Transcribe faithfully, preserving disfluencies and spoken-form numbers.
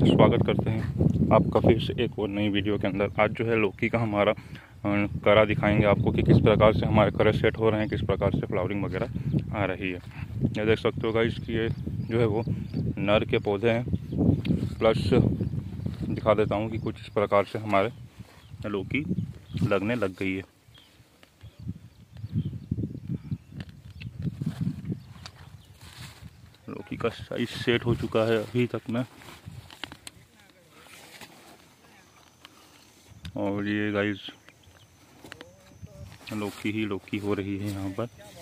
स्वागत करते हैं आपका फिर से एक और नई वीडियो के अंदर। आज जो है लौकी का हमारा करा दिखाएंगे आपको कि किस प्रकार से हमारे करे सेट हो रहे हैं, किस प्रकार से फ्लावरिंग वगैरह आ रही है। ये देख सकते हो गाइस कि ये जो है वो नर के पौधे हैं। प्लस दिखा देता हूँ कि कुछ इस प्रकार से हमारे लौकी लगने लग गई है। लौकी का साइज सेट हो चुका है अभी तक में, और ये गाइस लौकी ही लौकी हो रही है यहाँ पर।